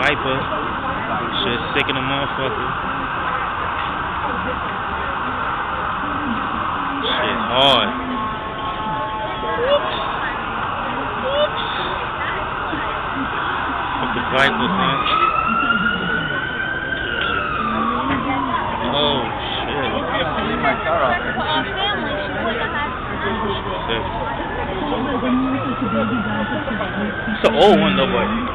Viper. Shit sick in the motherfucker. Shit hard. Fuck the Viper, son. Oh shit. It's an old one though, boy.